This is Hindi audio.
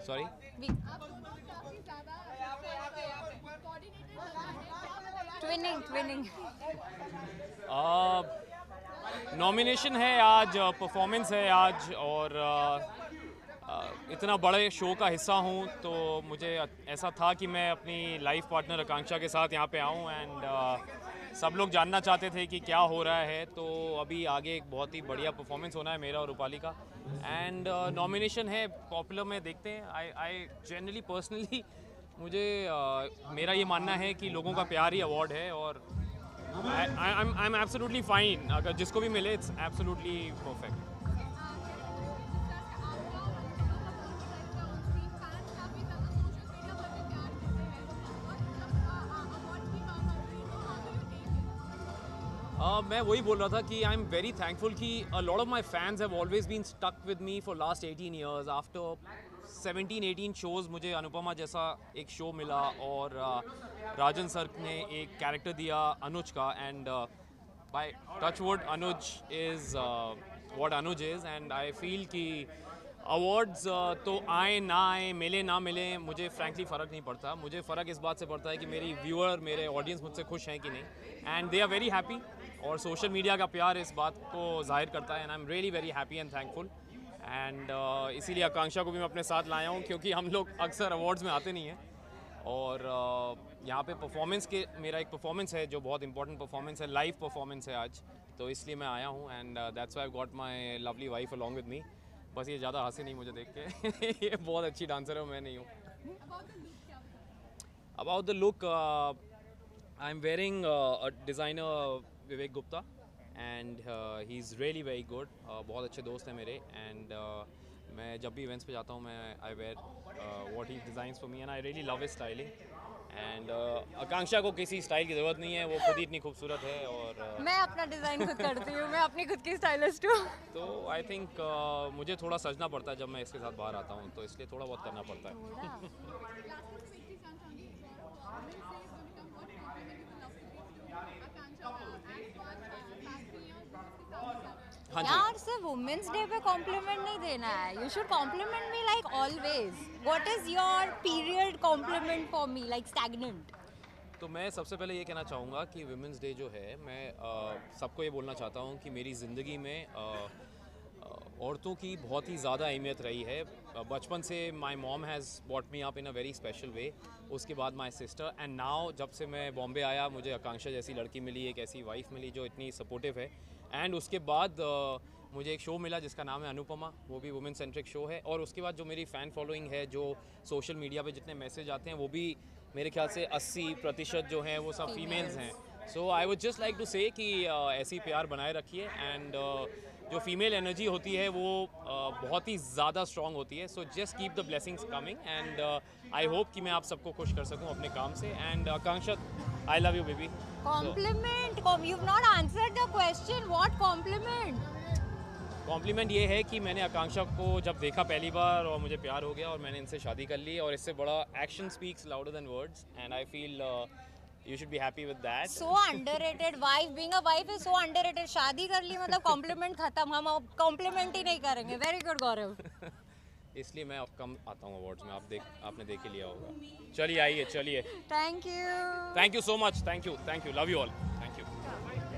सॉरी ट्विनिंग नॉमिनेशन है आज, परफॉर्मेंस है आज, और इतना बड़े शो का हिस्सा हूँ तो मुझे ऐसा था कि मैं अपनी लाइफ पार्टनर आकांक्षा के साथ यहाँ पे आऊँ। एंड सब लोग जानना चाहते थे कि क्या हो रहा है, तो अभी आगे एक बहुत ही बढ़िया परफॉर्मेंस होना है मेरा और रूपाली का। एंड नॉमिनेशन है पॉपुलर में, देखते हैं। आई जनरली पर्सनली मुझे मेरा ये मानना है कि लोगों का प्यार ही अवार्ड है, और आई एम एब्सोल्युटली फाइन, अगर जिसको भी मिले इट्स एब्सोल्युटली परफेक्ट। मैं वही बोल रहा था कि आई एम वेरी थैंकफुल कि a lot of my fans have always been stuck with me for last 18 years. After 17-18 shows मुझे अनुपमा जैसा एक शो मिला, और राजन सर ने एक कैरेक्टर दिया अनुज का, and by touchwood Anuj is what Anuj is. And I feel कि अवार्ड्स तो आए ना आए, मिले ना मिले, मुझे फ्रैंकली फ़र्क नहीं पड़ता। मुझे फ़र्क इस बात से पड़ता है कि मेरी व्यूअर, मेरे ऑडियंस मुझसे खुश हैं कि नहीं, and they are very happy. और सोशल मीडिया का प्यार इस बात को जाहिर करता है, and I am really very happy and thankful. And इसीलिए आकांक्षा को भी मैं अपने साथ लाया हूँ, क्योंकि हम लोग अक्सर अवार्ड्स में आते नहीं हैं। और यहाँ पे परफॉर्मेंस के, मेरा एक परफॉर्मेंस है जो बहुत इंपॉर्टेंट परफॉर्मेंस है, लाइव परफॉर्मेंस है आज, तो इसलिए मैं आया हूँ। And that's why I got my lovely wife along with me. बस ये ज़्यादा हंसे नहीं मुझे देख के ये बहुत अच्छी डांसर है, मैं नहीं हूँ। About the look, I am wearing a designer Vivek Gupta, and he is really very good. बहुत अच्छे दोस्त हैं मेरे, एंड मैं जब भी इवेंट्स पे जाता हूँ मैं I wear what he designs for me, and I really love his styling. And Akanksha को किसी स्टाइल की ज़रूरत नहीं है, वो खुद ही इतनी खूबसूरत है। और मैं अपना डिज़ाइन खुद करती हूँ, मैं अपनी खुद की स्टाइलिस्ट हूँ। तो आई थिंक मुझे थोड़ा सजना पड़ता है जब मैं इसके साथ बाहर आता हूँ, तो इसलिए थोड़ा बहुत करना पड़ता है। हाँ जी। यार सिर्फ वुमेन्स डे पे कॉम्प्लीमेंट नहीं देना है, you should compliment me like always. What is your period compliment for me, like stagnant? तो मैं सबसे पहले ये कहना चाहूँगा कि वुमेंस डे जो है, मैं सबको ये बोलना चाहता हूँ कि मेरी ज़िंदगी में औरतों की बहुत ही ज़्यादा अहमियत रही है। बचपन से my mom has bought me up in a very special way, उसके बाद माई सिस्टर, एंड नाउ जब से मैं बॉम्बे आया मुझे आकांक्षा जैसी लड़की मिली, एक ऐसी वाइफ मिली जो इतनी सपोर्टिव है। एंड उसके बाद मुझे एक शो मिला जिसका नाम है अनुपमा, वो भी वुमेन सेंट्रिक शो है। और उसके बाद जो मेरी फ़ैन फॉलोइंग है, जो सोशल मीडिया पे जितने मैसेज आते हैं, वो भी मेरे ख्याल से 80% जो हैं वो सब फीमेल्स हैं। So I would just like to say कि ऐसी प्यार बनाए रखिए, एंड जो फीमेल एनर्जी होती है वो बहुत ही ज़्यादा स्ट्रॉन्ग होती है। So just keep the blessings coming, and I hope कि मैं आप सबको खुश कर सकूं अपने काम से। And Akanksha, I love you baby. Compliment, you've not answered the question. What compliment? Compliment ये है कि मैंने आकांक्षा को जब देखा पहली बार और मुझे प्यार हो गया, और मैंने इनसे शादी कर ली, और इससे बड़ा action speaks louder than words, and I feel you should be happy with that. So underrated. Wife, being a wife is so underrated. शादी कर ली मतलब कॉम्प्लीमेंट खत्म, हम अब कॉम्प्लीमेंट ही नहीं करेंगे। Very good Gaurav. इसलिए मैं अब कम आता हूँ अवार्ड्स में, आपने देख ही लिया होगा। चलिए आइए, चलिए। Thank you. Thank you so much, thank you, love you all, thank you.